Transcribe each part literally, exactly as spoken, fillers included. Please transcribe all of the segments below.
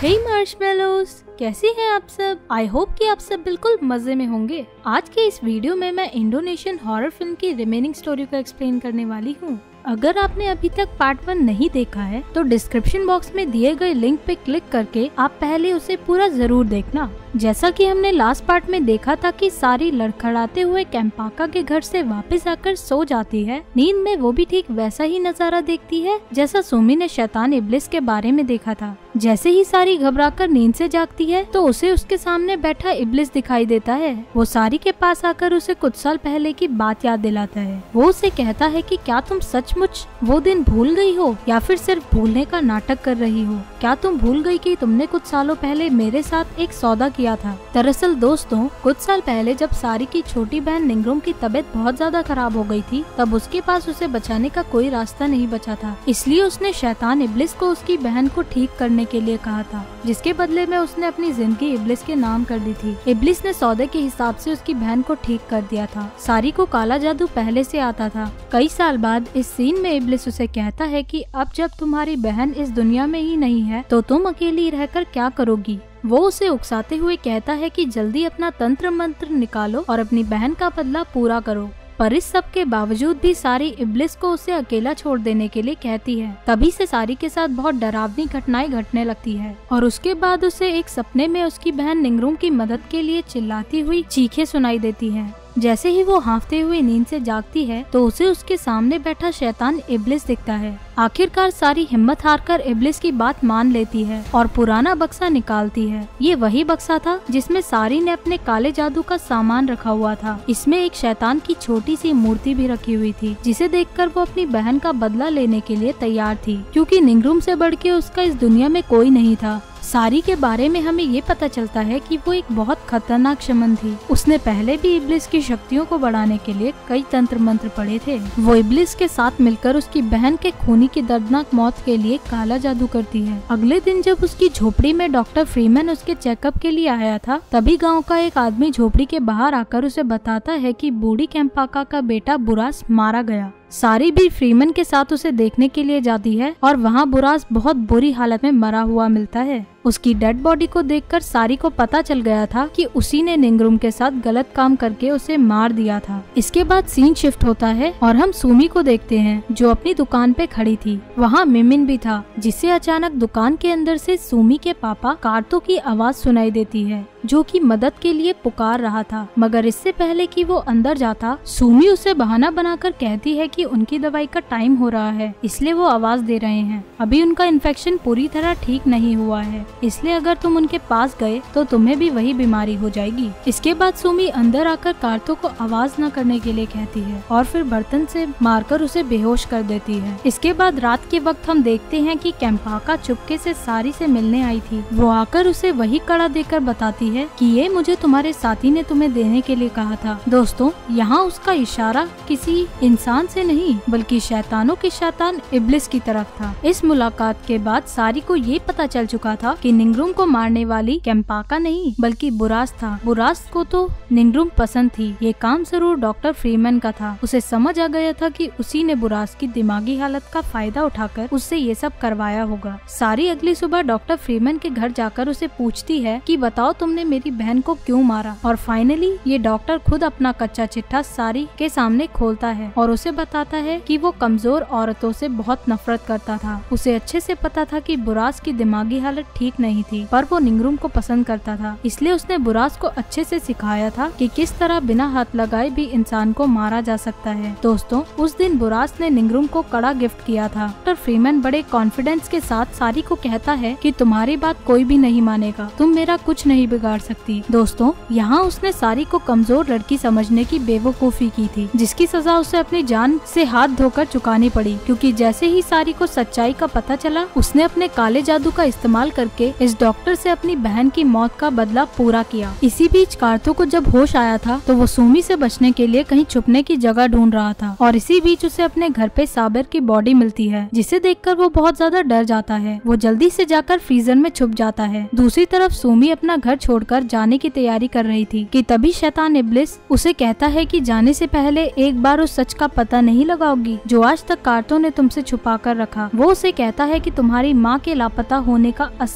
हे मार्शमेलोस, कैसे हैं आप सब? आई होप कि आप सब बिल्कुल मजे में होंगे। आज के इस वीडियो में मैं इंडोनेशियन हॉरर फिल्म की रिमेनिंग स्टोरी को एक्सप्लेन करने वाली हूँ। अगर आपने अभी तक पार्ट वन नहीं देखा है तो डिस्क्रिप्शन बॉक्स में दिए गए लिंक पे क्लिक करके आप पहले उसे पूरा जरूर देखना। जैसा कि हमने लास्ट पार्ट में देखा था कि सारी लड़खड़ाते हुए कैंपाका के घर से वापस आकर सो जाती है। नींद में वो भी ठीक वैसा ही नजारा देखती है जैसा सुमी ने शैतान इब्लिस के बारे में देखा था। जैसे ही सारी घबराकर नींद से जागती है तो उसे उसके सामने बैठा इब्लिस दिखाई देता है। वो सारी के पास आकर उसे कुछ साल पहले की बात याद दिलाता है। वो उसे कहता है कि क्या तुम सचमुच वो दिन भूल गई हो या फिर सिर्फ भूलने का नाटक कर रही हो? क्या तुम भूल गई कि तुमने कुछ सालों पहले मेरे साथ एक सौदा किया था? दरअसल दोस्तों, कुछ साल पहले जब सारी की छोटी बहन निंगरूम की तबीयत बहुत ज्यादा खराब हो गई थी, तब उसके पास उसे बचाने का कोई रास्ता नहीं बचा था। इसलिए उसने शैतान इब्लिस को उसकी बहन को ठीक करने के लिए कहा था, जिसके बदले में उसने अपनी जिंदगी इब्लिस के नाम कर दी थी। इब्लिस ने सौदे के हिसाब से उसकी बहन को ठीक कर दिया था। सारी को काला जादू पहले से आता था। कई साल बाद इस सीन में इब्लिस उसे कहता है कि अब जब तुम्हारी बहन इस दुनिया में ही नहीं है तो तुम अकेली रहकर क्या करोगी? वो उसे उकसाते हुए कहता है कि जल्दी अपना तंत्र मंत्र निकालो और अपनी बहन का बदला पूरा करो। पर इस सब के बावजूद भी सारी इब्लिस को उसे अकेला छोड़ देने के लिए कहती है। तभी से सारी के साथ बहुत डरावनी घटनाएं घटने लगती है और उसके बाद उसे एक सपने में उसकी बहन निंगरूम की मदद के लिए चिल्लाती हुई चीखें सुनाई देती हैं। जैसे ही वो हांफते हुए नींद से जागती है तो उसे उसके सामने बैठा शैतान इब्लिस दिखता है। आखिरकार सारी हिम्मत हारकर इब्लिस की बात मान लेती है और पुराना बक्सा निकालती है। ये वही बक्सा था जिसमें सारी ने अपने काले जादू का सामान रखा हुआ था। इसमें एक शैतान की छोटी सी मूर्ति भी रखी हुई थी, जिसे देखकर वो अपनी बहन का बदला लेने के लिए तैयार थी, क्योंकि निंगरूम से बढ़ के उसका इस दुनिया में कोई नहीं था। सारी के बारे में हमें ये पता चलता है कि वो एक बहुत खतरनाक शमन थी। उसने पहले भी इब्लिस की शक्तियों को बढ़ाने के लिए कई तंत्र मंत्र पढ़े थे। वो इब्लिस के साथ मिलकर उसकी बहन के खूनी की दर्दनाक मौत के लिए काला जादू करती है। अगले दिन जब उसकी झोपड़ी में डॉक्टर फ्रीमैन उसके चेकअप के लिए आया था, तभी गाँव का एक आदमी झोपड़ी के बाहर आकर उसे बताता है कि बूढ़ी कैंपाका का बेटा बुरास मारा गया। सारी भी फ्रीमैन के साथ उसे देखने के लिए जाती है और वहाँ बुरास बहुत बुरी हालत में मरा हुआ मिलता है। उसकी डेड बॉडी को देखकर सारी को पता चल गया था कि उसी ने निंगरूम के साथ गलत काम करके उसे मार दिया था। इसके बाद सीन शिफ्ट होता है और हम सुमी को देखते हैं, जो अपनी दुकान पे खड़ी थी। वहाँ मिमिन भी था, जिसे अचानक दुकान के अंदर से सुमी के पापा कार्तो की आवाज सुनाई देती है, जो कि मदद के लिए पुकार रहा था। मगर इससे पहले कि वो अंदर जाता, सुमी उसे बहाना बनाकर कहती है कि उनकी दवाई का टाइम हो रहा है, इसलिए वो आवाज दे रहे हैं। अभी उनका इन्फेक्शन पूरी तरह ठीक नहीं हुआ है, इसलिए अगर तुम उनके पास गए तो तुम्हें भी वही बीमारी हो जाएगी। इसके बाद सुमी अंदर आकर कार्तो को आवाज न करने के लिए कहती है और फिर बर्तन से मारकर उसे बेहोश कर देती है। इसके बाद रात के वक्त हम देखते हैं कि कैंपाका चुपके से सारी से मिलने आई थी। वो आकर उसे वही कड़ा देकर बताती है कि ये मुझे तुम्हारे साथी ने तुम्हें देने के लिए कहा था। दोस्तों, यहाँ उसका इशारा किसी इंसान से नहीं बल्कि शैतानों के शैतान इब्लिस की तरफ था। इस मुलाकात के बाद सारी को ये पता चल चुका था कि निंगरूम को मारने वाली कैंपाका नहीं बल्कि बुरास था। बुरास को तो निंगरूम पसंद थी। ये काम जरूर डॉक्टर फ्रीमैन का था। उसे समझ आ गया था कि उसी ने बुरास की दिमागी हालत का फायदा उठाकर उससे ये सब करवाया होगा। सारी अगली सुबह डॉक्टर फ्रीमैन के घर जाकर उसे पूछती है कि बताओ तुमने मेरी बहन को क्यों मारा। और फाइनली ये डॉक्टर खुद अपना कच्चा चिट्ठा सारी के सामने खोलता है और उसे बताता है कि वो कमजोर औरतों से बहुत नफरत करता था। उसे अच्छे से पता था कि बुरास की दिमागी हालत ठीक नहीं थी, पर वो निंगरूम को पसंद करता था। इसलिए उसने बुरास को अच्छे से सिखाया था कि किस तरह बिना हाथ लगाए भी इंसान को मारा जा सकता है। दोस्तों, उस दिन बुरास ने निंगरूम को कड़ा गिफ्ट किया था। डॉक्टर फ्रीमैन बड़े कॉन्फिडेंस के साथ सारी को कहता है कि तुम्हारी बात कोई भी नहीं मानेगा, तुम मेरा कुछ नहीं बिगाड़ सकती। दोस्तों, यहाँ उसने सारी को कमजोर लड़की समझने की बेवकूफी की थी, जिसकी सजा उसे अपनी जान से हाथ धोकर चुकानी पड़ी, क्योंकि जैसे ही सारी को सच्चाई का पता चला, उसने अपने काले जादू का इस्तेमाल करके इस डॉक्टर से अपनी बहन की मौत का बदला पूरा किया। इसी बीच कार्तो को जब होश आया था तो वो सुमी से बचने के लिए कहीं छुपने की जगह ढूंढ रहा था और इसी बीच उसे अपने घर पे साबिर की बॉडी मिलती है, जिसे देखकर वो बहुत ज्यादा डर जाता है। वो जल्दी से जाकर फ्रीजर में छुप जाता है। दूसरी तरफ सुमी अपना घर छोड़कर जाने की तैयारी कर रही थी कि तभी शैतान इब्लिस उसे कहता है कि जाने से पहले एक बार उस सच का पता नहीं लगाओगी जो आज तक कार्तो ने तुमसे छुपा कर रखा। वो उसे कहता है कि तुम्हारी माँ के लापता होने का असली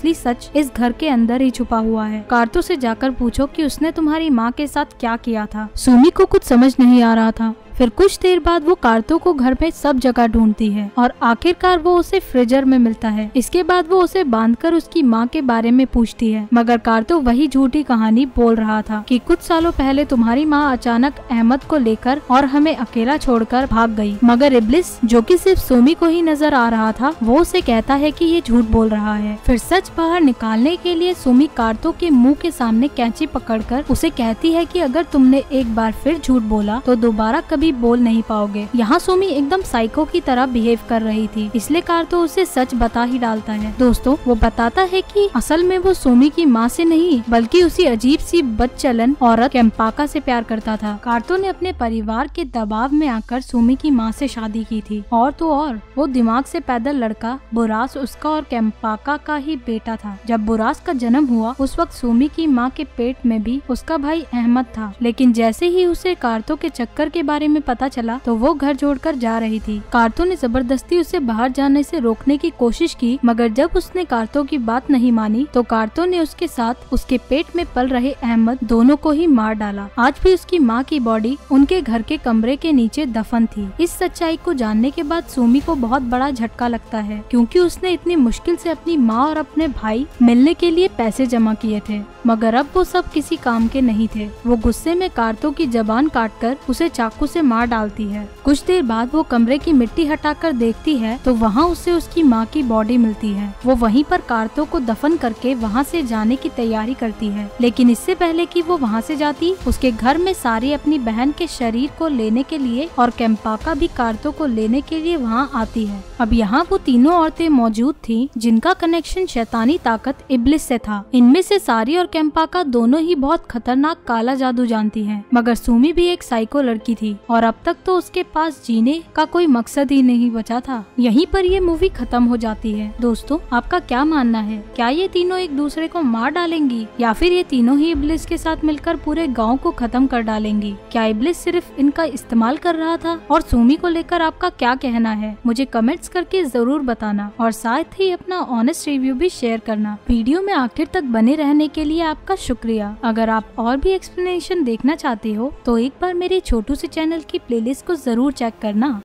असली सच इस घर के अंदर ही छुपा हुआ है। कारतो से जाकर पूछो कि उसने तुम्हारी माँ के साथ क्या किया था। सुमी को कुछ समझ नहीं आ रहा था। फिर कुछ देर बाद वो कारतो को घर में सब जगह ढूंढती है और आखिरकार वो उसे फ्रीजर में मिलता है। इसके बाद वो उसे बांधकर उसकी माँ के बारे में पूछती है, मगर कारतो वही झूठी कहानी बोल रहा था कि कुछ सालों पहले तुम्हारी माँ अचानक अहमद को लेकर और हमें अकेला छोड़कर भाग गई। मगर इब्लिस, जो कि सिर्फ सुमी को ही नजर आ रहा था, वो उसे कहता है कि ये झूठ बोल रहा है। फिर सच बाहर निकालने के लिए सुमी कारतो के मुंह के सामने कैंची पकड़कर उसे कहती है कि अगर तुमने एक बार फिर झूठ बोला तो दोबारा कभी बोल नहीं पाओगे। यहाँ सुमी एकदम साइको की तरह बिहेव कर रही थी, इसलिए कारतो उसे सच बता ही डालता है। दोस्तों, वो बताता है कि असल में वो सुमी की माँ से नहीं बल्कि उसी अजीब सी बदचलन औरत केम्पाका से प्यार करता था। कारतो ने अपने परिवार के दबाव में आकर सुमी की माँ से शादी की थी, और तो और वो दिमाग से पैदल लड़का बुरास उसका और केम्पाका का ही बेटा था। जब बुरास का जन्म हुआ उस वक्त सुमी की माँ के पेट में भी उसका भाई अहमद था, लेकिन जैसे ही उसे कारतो के चक्कर के बारे में पता चला तो वो घर छोड़कर जा रही थी। कारतो ने जबरदस्ती उसे बाहर जाने से रोकने की कोशिश की, मगर जब उसने कारतो की बात नहीं मानी तो कारतो ने उसके साथ उसके पेट में पल रहे अहमद दोनों को ही मार डाला। आज भी उसकी माँ की बॉडी उनके घर के कमरे के नीचे दफन थी। इस सच्चाई को जानने के बाद सुमी को बहुत बड़ा झटका लगता है, क्योंकि उसने इतनी मुश्किल से अपनी माँ और अपने भाई मिलने के लिए पैसे जमा किए थे, मगर अब वो सब किसी काम के नहीं थे। वो गुस्से में कारतो की जबान काटकर उसे चाकू से मार डालती है। कुछ देर बाद वो कमरे की मिट्टी हटाकर देखती है तो वहाँ उसे उसकी माँ की बॉडी मिलती है। वो वहीं पर कारतो को दफन करके वहाँ से जाने की तैयारी करती है, लेकिन इससे पहले कि वो वहाँ से जाती, उसके घर में सारी अपनी बहन के शरीर को लेने के लिए और केम्पाका भी कारतो को लेने के लिए वहाँ आती है। अब यहाँ वो तीनों औरतें मौजूद थीं जिनका कनेक्शन शैतानी ताकत इब्लिस से था। इनमें से सारी और केम्पाका दोनों ही बहुत खतरनाक काला जादू जानती हैं, मगर सुमी भी एक साइको लड़की थी और अब तक तो उसके पास जीने का कोई मकसद ही नहीं बचा था। यहीं पर ये मूवी खत्म हो जाती है। दोस्तों, आपका क्या मानना है? क्या ये तीनों एक दूसरे को मार डालेंगी या फिर ये तीनों ही इब्लिस के साथ मिलकर पूरे गांव को खत्म कर डालेंगी? क्या इब्लिस सिर्फ इनका इस्तेमाल कर रहा था? और सुमी को लेकर आपका क्या कहना है? मुझे कमेंट्स करके जरूर बताना और साथ ही अपना ऑनेस्ट रिव्यू भी शेयर करना। वीडियो में आखिर तक बने रहने के लिए आपका शुक्रिया। अगर आप और भी एक्सप्लेनेशन देखना चाहते हो तो एक बार मेरे छोटू से चैनल की प्लेलिस्ट को जरूर चेक करना।